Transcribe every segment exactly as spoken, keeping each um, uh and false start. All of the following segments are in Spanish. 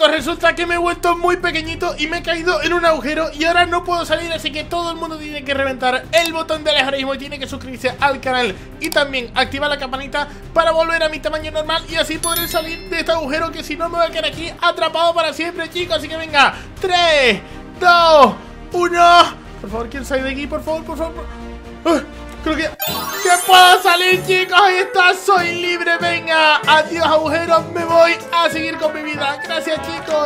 chicos, resulta que me he vuelto muy pequeñito y me he caído en un agujero y ahora no puedo salir, así que todo el mundo tiene que reventar el botón de alejarismo y tiene que suscribirse al canal y también activar la campanita para volver a mi tamaño normal y así podré salir de este agujero, que si no me voy a quedar aquí atrapado para siempre, chicos. Así que venga, tres, dos, uno. Por favor, ¿quién sale de aquí? Por favor, por favor, por... Uh. Creo que, que puedo salir, chicos. Ahí está, soy libre. Venga, adiós agujeros, me voy a seguir con mi vida. Gracias, chicos.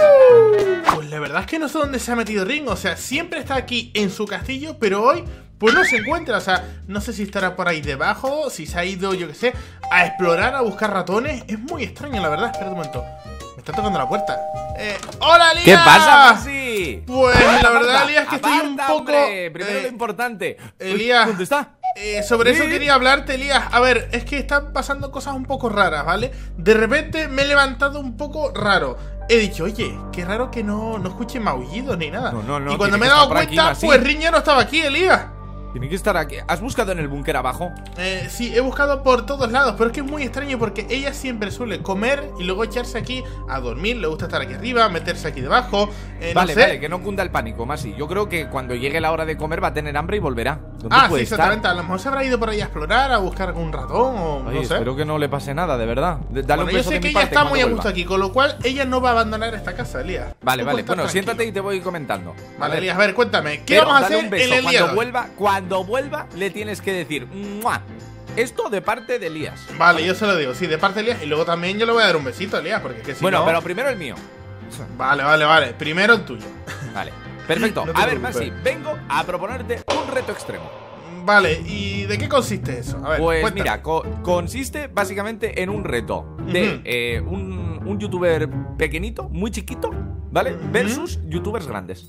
Pues la verdad es que no sé dónde se ha metido Ringo. O sea, siempre está aquí en su castillo, pero hoy pues no se encuentra. O sea, no sé si estará por ahí debajo, si se ha ido, yo qué sé, a explorar, a buscar ratones. Es muy extraño, la verdad. Espera un momento, me está tocando la puerta. Eh, ¡Hola, Elías! ¿Qué pasa, Maxi? Pues la verdad, Elías, que estoy un poco... Hombre, primero eh, lo importante. Elías, ¿dónde está? Eh, sobre ¿Sí? eso quería hablarte, Elías. A ver, es que están pasando cosas un poco raras, ¿vale? De repente me he levantado un poco raro. He dicho, oye, qué raro que no, no escuche maullidos ni nada. No, no, no, y cuando tiene me he que dado estar por aquí, cuenta, Maxi. pues Riña no estaba aquí, Elías. Tiene que estar aquí. ¿Has buscado en el búnker abajo? Eh, sí, he buscado por todos lados, pero es que es muy extraño porque ella siempre suele comer y luego echarse aquí a dormir. Le gusta estar aquí arriba, meterse aquí debajo. Eh, Vale, no sé. vale, que no cunda el pánico, Maxi. Yo creo que cuando llegue la hora de comer va a tener hambre y volverá. ¿Dónde Ah, sí, puede estar? exactamente. A lo mejor se habrá ido por ahí a explorar, a buscar algún ratón o Oye, no sé. espero que no le pase nada, de verdad. D- Dale Bueno, un yo beso sé de que mi ella parte está cuando muy a vuelva. gusto aquí, con lo cual ella no va a abandonar esta casa, Elías. Vale, Tú vale. puedes Bueno, estar siéntate tranquilo. y te voy comentando. Vale, Elías, a ver, cuéntame, ¿qué Pero vamos a dale hacer un beso. en el día Cuando de hoy? vuelva, cuando vuelva, le tienes que decir ¡mua! Esto de parte de Elías. Vale, yo se lo digo, sí, de parte de Elías. Y luego también yo le voy a dar un besito a Elías, porque es que si Bueno, no... pero primero el mío. Vale, vale, vale, primero el tuyo. Vale, perfecto. No te A ver, preocupes. Maxi, vengo a proponerte un reto extremo. Vale, ¿y de qué consiste eso? A ver, Pues cuéntame. mira, co- consiste básicamente en un reto de Ujú. eh, un, un youtuber pequeñito, muy chiquito, ¿vale? Ujú. Versus youtubers grandes.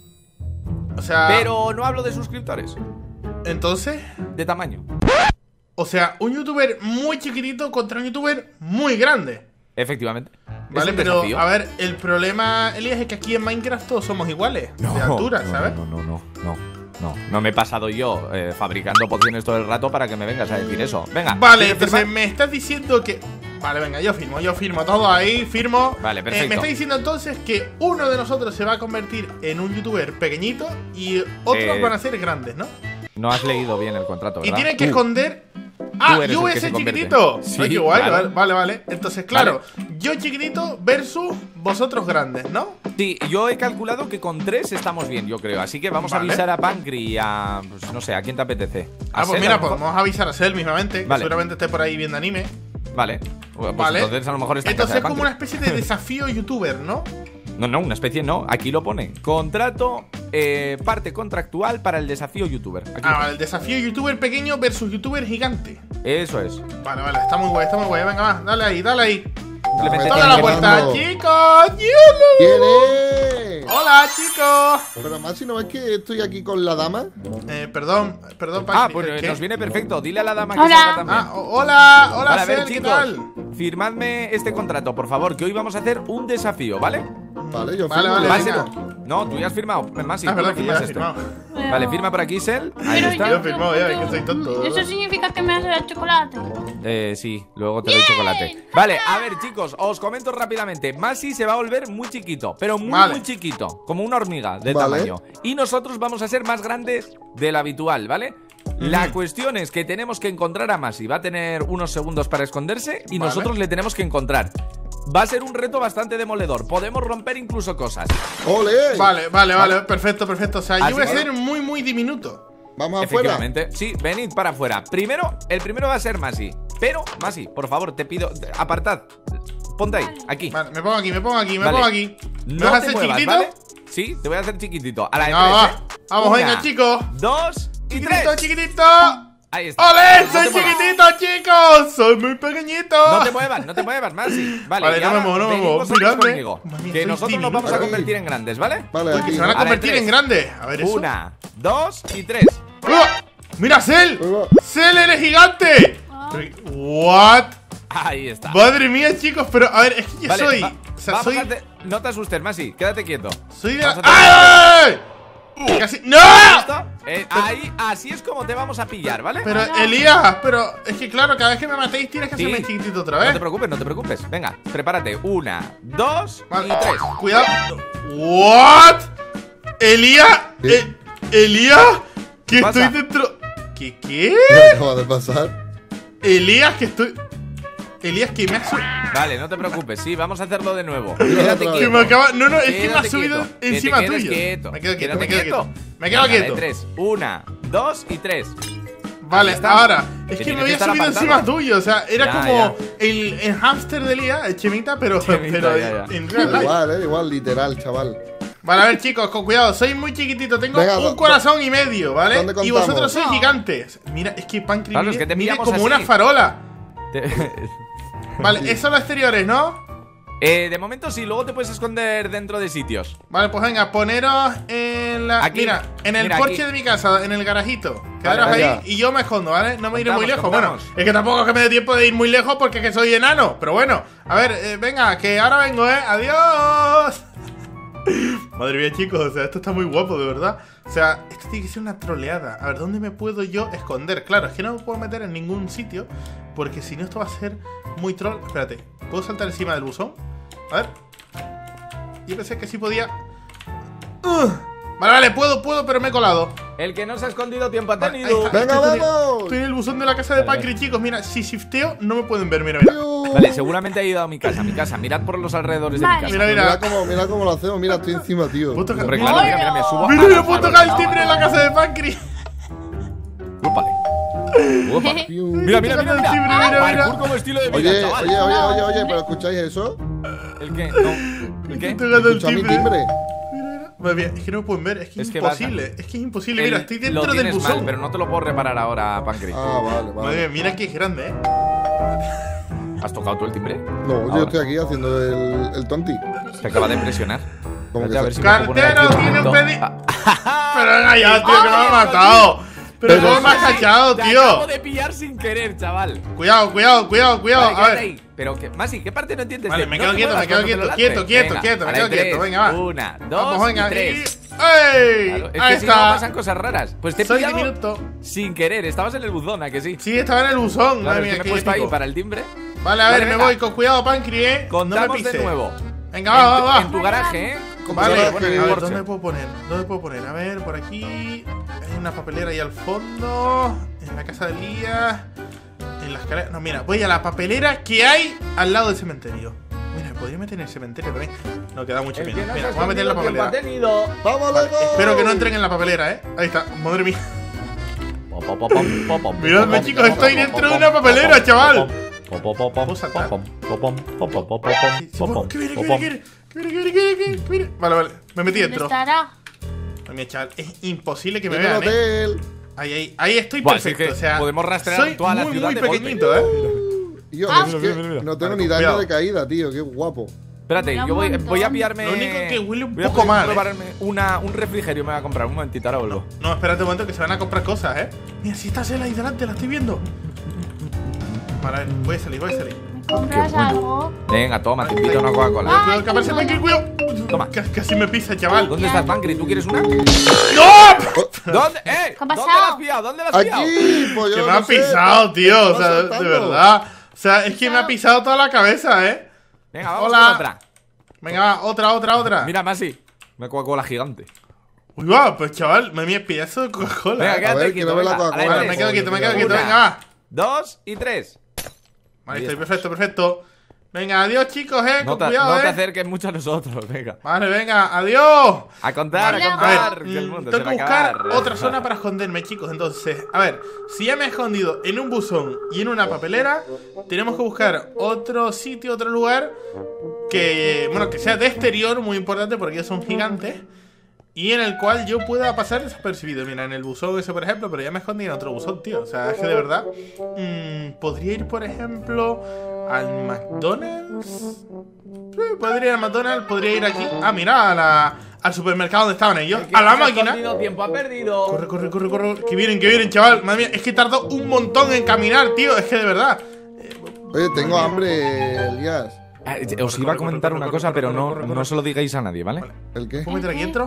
O sea, Pero no hablo de suscriptores, entonces, de tamaño. o sea, un youtuber muy chiquitito contra un youtuber muy grande. Efectivamente. Es Vale, un pero desafío. a ver, el problema, Elías, es que aquí en Minecraft todos somos iguales, No, de altura, no, ¿sabes? No, no, no, no, no. No me he pasado yo eh, fabricando pociones todo el rato para que me vengas a decir eso. Venga. Vale, ¿quieres entonces firmar? me estás diciendo que... Vale, venga, yo firmo, yo firmo todo ahí, firmo. Vale, Eh, perfecto. me está diciendo entonces que uno de nosotros se va a convertir en un youtuber pequeñito y otros Eh, van a ser grandes, ¿no? No has leído bien el contrato, Y ¿verdad? tienen que Tú. esconder... Ah, eres yo el voy a que ser se convierte. chiquitito. Sí, Ay, qué guay, claro. vale, vale, vale. Entonces, claro, yo chiquitito versus vosotros grandes, ¿no? Sí, yo he calculado que con tres estamos bien, yo creo. Así que vamos a Vale. avisar a Pancri y a... Pues no sé, ¿a quién te apetece? ¿A Ah, pues Sel, a mira, lo mejor? podemos avisar a Sel mismamente, que Vale. seguramente esté por ahí viendo anime. Vale. Pues Vale. entonces a lo mejor está en Entonces casa es de como una Pancri. especie de desafío youtuber, ¿no? No, no, una especie no. Aquí lo pone. Contrato, eh, parte contractual para el desafío youtuber. Aquí lo Ah, pone. vale, el desafío youtuber pequeño versus youtuber gigante. Eso es. Vale, vale, está muy guay, está muy guay. Venga, va, dale ahí, dale ahí. Simplemente Dame, Toca tienes la que- puerta, Fernando. chicos. ¡Yulu! ¿Quién es? Hola, chicos. Pero Maxi, ¿no ves que estoy aquí con la dama? Eh, perdón, perdón, Ah, Pancri, pues ¿qué? nos viene perfecto. Dile a la dama que Hola. salga también. Ah, o- hola, hola, Vale, a ver, Sel, ¿qué chicos, tal? firmadme este contrato, por favor, que hoy vamos a hacer un desafío, ¿vale? Vale, yo Vale, firmo. vale, Va a venga. ser- No, tú ya has firmado. Más, Ah, es verdad tú que no ya he firmas esto. firmado. Vale, firma por aquí, Sel. Ahí Pero está. Yo he firmado ya, que soy tonto. ¿Eso significa que me vas a dar chocolate? Eh, sí, luego te doy chocolate. Vale, a ver, chicos, os comento rápidamente. Masi se va a volver muy chiquito, pero muy, Vale. muy chiquito, como una hormiga de Vale. tamaño. Y nosotros vamos a ser más grandes del habitual, ¿vale? La cuestión es que tenemos que encontrar a Masi. Va a tener unos segundos para esconderse y Vale. nosotros le tenemos que encontrar. Va a ser un reto bastante demoledor. Podemos romper incluso cosas. ¡Ole! Vale, vale, vale, perfecto, perfecto. O sea, Así yo voy a que- ser muy, muy diminuto. Vamos afuera. Efectivamente. Sí, venid para afuera. Primero, el primero va a ser Masi. Pero, Masi, por favor, te pido, apartad. Ponte ahí, aquí. Vale, me pongo aquí, me pongo aquí, me Vale. pongo aquí. ¿Me No vas a te hacer muevas, chiquitito? ¿vale? Sí, te voy a hacer chiquitito. A la de Venga, tres, va. ¿eh? Vamos, Una, venga, chicos. Dos y Chiquitito, tres. chiquitito. Ahí está. ¡Ole! No ¡Soy te muevas. chiquitito, chicos! ¡Soy muy pequeñito! No te muevas, no te muevas, Masi. Vale, Vale, y no me ahora muevo, no me venid muevo. vosotros Miradme. conmigo, Madre mía, que soy nosotros nos diminuto. vamos a Aquí. convertir en grandes, ¿vale? Vale, Uy, que aquí. se van a A la de convertir tres. en grande. A ver eso. Una, dos y tres. ¡Ah! ¡Mira, Cel! Ahí va. ¡Cel, eres gigante! Pero- ¿What? Ahí está. Madre mía, chicos, pero a ver, es que yo Vale, soy. va- O sea, vamos soy. a hacer- No te asustes, Masi, quédate quieto. Soy de. Vamos a ¡Ay! Casi... ¡No! ¿Listo? Eh, ahí, así es como te vamos a pillar, ¿vale? Pero, Elías, pero es que claro, cada vez que me matéis tienes que Sí. hacerme chiquitito otra No vez. te preocupes, no te preocupes. Venga, prepárate. Una, dos Vale. y tres. Cuidado. ¿What? Elías, ¿Qué? eh, Elías, que Pasa. estoy dentro. ¿Qué qué? ¿Qué acaba de pasar? Elías, que estoy. Elías, que me ha subido. Vale, no te preocupes. Sí, vamos a hacerlo de nuevo. Otra Quédate vez. Que quieto. me acaba. No, no, es que me ha Quédate subido quieto. Que te encima quedes tuyo. quieto. Me quedo quieto, Quédate me quedo quieto. quieto. Me quedo Venga, de quieto. tres. Una, dos y tres. Vale, Ahí está. ahora. Es Que que me tienes que había estar subido apartado. encima tuyo. O sea, era Ya, como ya. El, el hámster de Elías, el Chemita, pero, Chemita, pero ya, ya. en real life. Igual, eh, igual, literal, chaval. Vale, a ver, chicos, con cuidado. Soy muy chiquitito. Tengo Venga, un do- corazón y medio, ¿vale? ¿dónde Y contamos? vosotros sois No. gigantes. Mira, es que Pancri Claro, mide, es que te mide pillamos como así. una farola. Te- Vale, eso los exteriores, ¿no? Eh, de momento sí, luego te puedes esconder dentro de sitios. Vale, pues venga, poneros en la. Aquí. Mira, en el Mira, porche aquí. de mi casa, en el garajito. Quedaros Vale, ahí venga. y yo me escondo, ¿vale? No me iré muy lejos. Contamos, Bueno, contamos. es que tampoco es que me dé tiempo de ir muy lejos porque es que soy enano. Pero bueno, a ver, eh, venga, que ahora vengo, ¿eh? ¡Adiós! Madre mía, chicos, o sea, esto está muy guapo, de verdad. O sea, esto tiene que ser una troleada. A ver, ¿dónde me puedo yo esconder? Claro, es que no me puedo meter en ningún sitio porque si no esto va a ser muy troll. Espérate, ¿puedo saltar encima del buzón? A ver. Yo pensé que sí podía. Uh, Vale, vale, puedo, puedo, pero me he colado. El que no se ha escondido tiempo ha Vale, ahí tenido. está. ¡Venga, Estoy en el- vamos! Estoy en el buzón de la casa de Vale, Pancri, chicos. Mira, si shifteo no me pueden ver, mira, mira. Piu. Vale, seguramente ha ido a mi casa, a mi casa. Mirad por los alrededores de mi Vale. casa. Mira, Mira mira. cómo, mira cómo lo hacemos, mira, estoy encima, tío. ¿Puedo tocar? Hombre, Mira, claro, mira, mira, me subo. mira, a mira, la puedo farola. tocar el timbre en la casa de Pancri. Úpale. Úpale. Piu. Mira, mira, mira, el timbre, mira. mira, mira. Parkour como estilo de vida, Oye, chaval. oye, oye, oye, oye, pero ¿escucháis eso? ¿El qué? No. ¿El qué? Estoy tocando el ¿Escucháis mi timbre. timbre? Mira, mira. Madre mía, es que no me pueden ver, es que es, Es que imposible. Es que es imposible. Mira, El- estoy lo dentro del tienes buzón. mal, pero no te lo puedo reparar ahora, Pancri. Ah, vale, Madre vale. mía, mira que es grande, eh. ¿Has tocado tú el timbre? No, yo Ahora. estoy aquí haciendo el, el tonti. Te acaba de impresionar. Como que Espérate, a ver se- si me puedo poner Cartero aquí un tiene un momento. pedi. Ah, Pero venga ya, tío, que me ha Ay, matado. Pero Pero cómo me has sí. cachado, Te acabo tío. de pillar sin querer, chaval. Cuidado, cuidado, cuidado, cuidado. Vale, A quédate ver. ahí. Pero que, Masi, ¿qué parte no entiendes? Vale, de- me no quedo te quieto, muevas me quedo cuando te lo quieto, lance. quieto, quieto, Venga, quieto, me a la quedo de quieto, tres. venga, va. Una, dos Vamos, venga, y aquí. tres. ¡Ey! Claro, es Ahí que si no está. pasan cosas raras. Pues te he Soy pillado diminuto. sin querer. Estabas en el buzón, ¿a que sí? Sí, estaba en el buzón. Claro, Madre es mía, que me he qué puesto ahí épico. para el timbre. Vale, a ver, Vale, me venga. voy con cuidado, Pancri, eh. No me Contamos pises. de nuevo. Venga, va, va, En tu- va. En tu garaje, ¿eh? Vale, Sí, a bueno, ver, en el porche. ¿dónde puedo poner? ¿Dónde puedo poner? A ver, por aquí. Hay una papelera ahí al fondo. En la casa de Elías. En la escalera. No, mira, voy a la papelera que hay al lado del cementerio. Mira, me podría meter en el cementerio también. No, queda mucho miedo. Mira, voy a meter en la papelera. ¡Vamos, loco! Espero que no entren en la papelera, eh. Ahí está, madre mía. Miradme, chicos, estoy dentro de una papelera, chaval. ¿Puedo saltar? Sí, sí, puedo. ¿Qué viene, qué viene, qué viene? ¿Qué viene, qué viene, qué viene, qué viene? Vale, vale, me metí ¿Dónde dentro. estará? Madre mía, chaval, es imposible que me En el vean, eh. hotel. Ahí, ahí, ahí estoy Buah, sí perfecto, que o sea. podemos rastrear soy toda la muy, ciudad muy de golpe. pequeñito, eh. Y yo, Ah. es Mira, que mira, mira. no tengo Vale, ni daño cuidado. de caída, tío. Qué guapo. Espérate, Era yo un voy, montón. voy a pillarme. Lo único que huele un voy a poco mal, ¿eh? prepararme una, un refrigerio, me voy a comprar. Un momentito, ahora vuelvo. No, espérate un momento que se van a comprar cosas, eh. Mira, si está Cela ahí delante, la estoy viendo. Vale, a ver, voy a salir, voy a salir. ¿Me compras algo? Venga, toma, te invito a una Coca-Cola. Cuidado, que aparece Pancri, cuidado. Toma. Casi, casi me pisa, chaval. ¿Dónde estás, Pancri? ¿Tú quieres una? ¡No! ¿Dónde? ¡Eh! ¿Qué ha ¿Dónde pasado? la has pillado? ¿Dónde la has pillado? Aquí, pues yo Que me no ha sé, pisado, está- tío. O está sea, de saltando. verdad. O sea, es que me ha pisado toda la cabeza, eh. Venga, vamos Hola. con otra. Venga, va, otra, otra, otra. Mira, Masi. Una Coca-Cola gigante. Uy, va, pues chaval, me mía pedazo de Coca-Cola. Venga, eh. quédate ver, quieto. quiero ver la venga, a Coca-Cola. la Vale, de me tres. quedo quieto, me quedo Una. quieto. Venga, va. Dos y tres. Vale, Ahí estoy está. perfecto, perfecto. Venga, adiós, chicos, eh. No Con te, cuidado, no te eh. acerques mucho a nosotros, venga. Vale, venga, adiós. A contar, Vale, a a contar. ver, que el mm, mundo se tengo va que a buscar acabar. otra zona para esconderme, chicos. Entonces, a ver, si ya me he escondido en un buzón y en una papelera, tenemos que buscar otro sitio, otro lugar que, bueno, que sea de exterior, muy importante porque ellos son gigantes, y en el cual yo pueda pasar desapercibido. Mira, en el buzón ese, por ejemplo, pero ya me escondí en otro buzón, tío. O sea, es que de verdad, mm, podría ir, por ejemplo, al McDonald's. Sí, podría ir al McDonald's, podría ir aquí. Ah, mira, a la, al supermercado donde estaban ellos. A la máquina. Tiempo ha perdido. Corre, corre, corre, corre. Que vienen, que vienen, chaval. Madre mía, es que tardó un montón en caminar, tío. Es que de verdad. Oye, tengo hambre, Elías. Ah, Os iba a comentar una cosa, pero no, no se lo digáis a nadie, ¿vale? ¿El qué? ¿Puedo meter aquí dentro?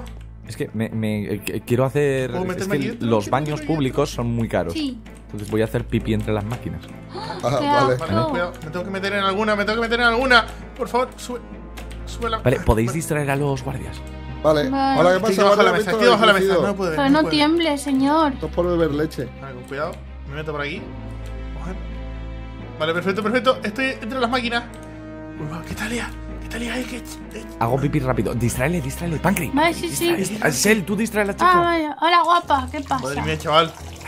Es que me, me- eh, quiero hacer. ¿Puedo Es meterme que aquí dentro? los ¿Quiero baños meterme aquí públicos son muy caros. Sí. Entonces voy a hacer pipí entre las máquinas. Ah, Qué vale. Vale, asco. cuidado, me tengo que meter en alguna, me tengo que meter en alguna. Por favor, sube. Sube la. Vale, podéis distraer a los guardias. Vale. Vale. Hola, ¿qué Estoy pasa? debajo de la Vale, mesa, ¿has estoy debajo de la mesa. visto No el puedo ver. Pero no no puedo ver. tiemble, señor. Esto es por beber leche. Vale, con cuidado. Me meto por aquí. Vamos a ver. Vale, perfecto, perfecto. Estoy entre las máquinas. Uy, va, ¿qué tal, Lía? ¿Qué tal, Lía? Ay, qué ch- eh, Hago pipí rápido. Distráele, distráele. Pancri. Vale, sí, sí. Distra- Sel, tú distrae a la Ah, chica. vale. Hola, guapa. ¿Qué pasa? Madre mía, chaval.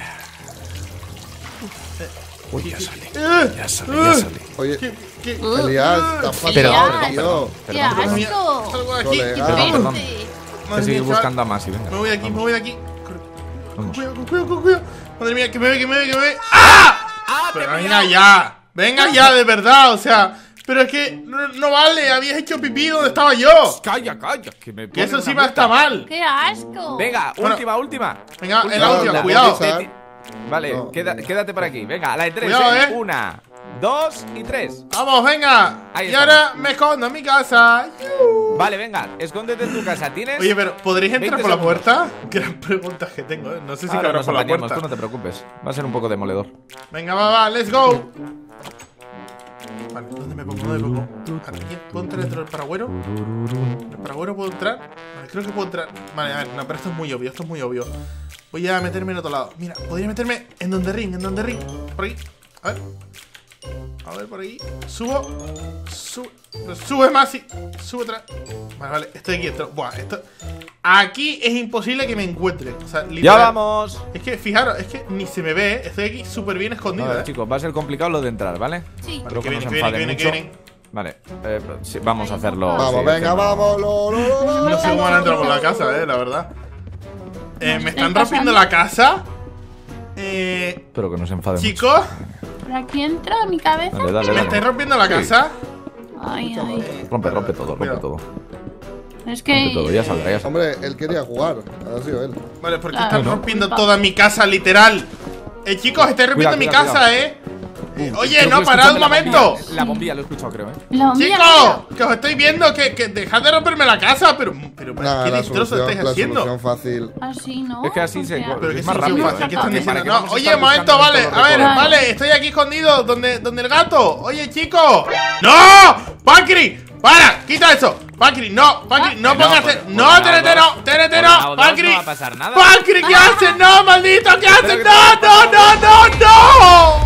Uy, ya sale. Eh, Ya sale, ya sale. Oye, ¿Qué? ¿Qué? Elías, estás Pero, fatal, Elías. tío. ¡Qué Perdón, Madre mía, asco! salgo de aquí. Colega. Perdón, perdón. Vete. Te Madre sigue mía, buscando a chaval. Masi, venga. Me voy de aquí, me Vamos. voy de aquí. Corre. Con Vamos. cuidado, con cuidado, con cuidado. Madre mía, que me ve, que me ve, que me ve. ¡Ah! Pero venga ya. Venga ya, de verdad, o sea. Pero es que no, no vale, habías hecho pipí donde estaba yo. Calla, calla. Que, me Que pone eso una encima multa. está mal. ¡Qué asco! Venga, Bueno. última, última. Venga, en la No, última, no, cuidado. no, Te- Vale, No. queda- quédate por aquí. Venga, a la de tres. Cuidado, ¿eh? eh. Una, dos y tres. Vamos, venga. Ahí Y estamos. ahora me escondo en mi casa. Vale, venga, escóndete en tu casa. ¿Tienes? Oye, pero ¿podréis entrar veinte por la segundos. puerta? Gran pregunta que tengo, ¿eh? No sé si Ahora cabrá nos por la apañamos, puerta. tú no te preocupes. Va a ser un poco demoledor. Venga, va, va, let's go. Vale, ¿dónde me pongo? ¿Dónde me pongo? Aquí, ¿puedo entrar dentro del paragüero? ¿En el paragüero puedo entrar? Vale, creo que puedo entrar. Vale, a ver, no, pero esto es muy obvio, esto es muy obvio. Voy a meterme en otro lado. Mira, podría meterme en donde ring, en donde ring. Por aquí. A ver. A ver, por ahí. Subo. Sube. Sube más y. Sube otra. Vale, vale. Estoy aquí. Esto, buah, esto. Aquí es imposible que me encuentre. O sea, ¡Ya literal. vamos! Es que, fijaros, es que ni se me ve, ¿eh? Estoy aquí súper bien A escondido, ver, ¿eh? chicos, va a ser complicado lo de entrar, ¿vale? Sí. Creo que que no viene, se que viene, enfaden que mucho. viene, que Vale, eh, sí, vamos a hacerlo. Vamos, sí, venga, que no- vamos. Lo, lo, lo, lo, No sé cómo van a entrar por la No. casa, eh, la verdad. Eh, No me estoy están rompiendo pasando. la casa. Eh. Espero que no se enfaden Chicos, ¿Por aquí entra mi cabeza? mucho. Dale, dale, ¿me dale. estáis rompiendo la casa? Ay, ay. Rompe, rompe todo, rompe Cuidado. todo. Es Rompe todo, que. ya saldrá, ya saldrá. Hombre, él quería jugar. Ha sido él. Vale, porque Claro, están no. rompiendo Culpa. toda mi casa, literal. Eh, chicos, estáis rompiendo Cuidado, mi cuidado, casa, cuidado. eh. Eh, Creo Oye, que no, lo parad un escucho de la momento. bombilla. La bombilla lo he escuchado, creo, eh. La bombilla, Chicos, que os estoy viendo, que, que dejad de romperme la casa, pero, pero Nada, ¿qué la destrozo solución, estáis la haciendo? solución fácil. Así, ¿no? Es que así se- Porque- Pero que Es sí, más sí, rápido, fácil, ¿eh? ¿qué están Que para diciendo? que No, vamos a oye, estar un momento, buscando vale. todos los A ver, recuerdos. vale, estoy aquí escondido donde, donde el gato. Oye, chicos. ¡No! ¡Pancri! ¡Para! ¡Quita eso! ¡Pancri! ¡No! ¡Pancri! ¡No Que no, pongas! por- te- por ¡No, lado T N T dos- no! ¡T N T por no! lado dos ¡Pancri! no va a pasar nada. ¡Pancri! ¿Qué haces? ¡No, maldito! ¿Qué haces? Pero que ¡No, te- no, no, no, no!